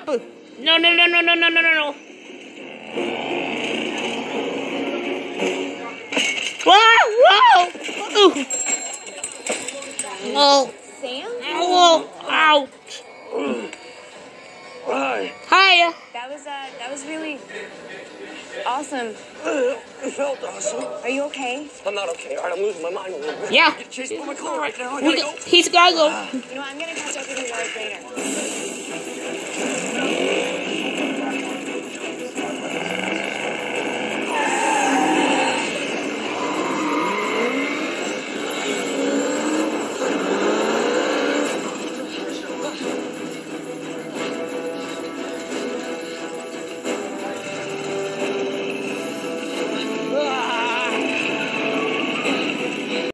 No, no, no, no, no, no, no, no. Whoa, whoa. Ooh. No. Sam? Oh, ouch. Hi. Hiya. That was really awesome. It felt awesome. Are you okay? I'm not okay. All right, I'm losing my mind a little bit. Yeah. I'm getting chased by my car right now. I gotta go. He's gotta go. You know, I'm gonna catch up with you guys later.